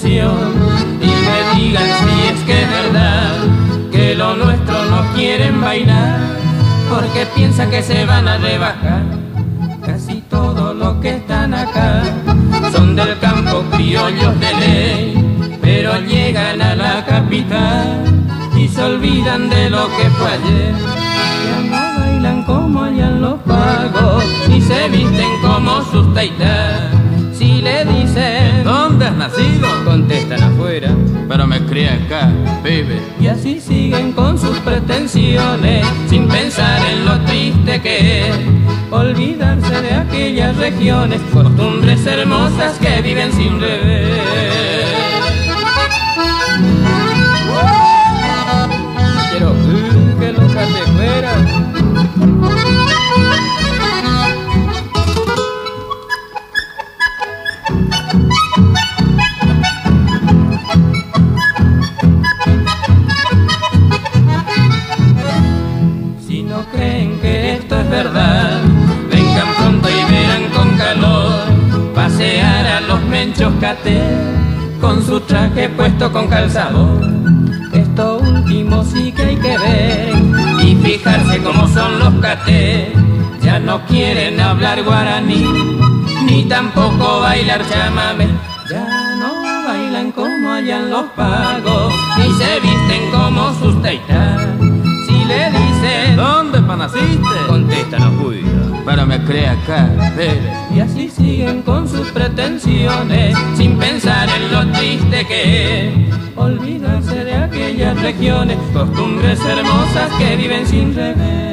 canción y me digan si es que es verdad que lo nuestro no quieren bailar, porque piensan que se van a rebajar. Casi todos los que están acá son del campo, criollos de ley, pero llegan a la capital y se olvidan de lo que fue ayer. Ya no bailan como allá en Los Pagos, ni se visten como sus taitas. Si le dicen ¿dónde has nacido? contestan afuera, pero me crié acá, pibe. y así siguen con sus pretensiones, sin pensar en lo triste que es olvidarse de aquellas regiones, costumbres hermosas que viven sin revés. Quiero que los cate fuera. Si no creen que esto es verdad, vengan pronto y verán con calor pasear a los menchos caté con su traje puesto con calzador. Esto último sí que hay que ver y fijarse cómo son los caté. Ya no quieren hablar guaraní, ni tampoco bailar chamamé. Ya no bailan como allá en Los Pagos, ni se visten como sus taitas. Si le dicen ¿dónde pa' naciste? contestan afuera, Pero me crié acá, pibe. y así siguen con sus pretensiones, sin pensar en lo triste que es olvidarse de aquellas regiones, costumbres hermosas que viven sin revés.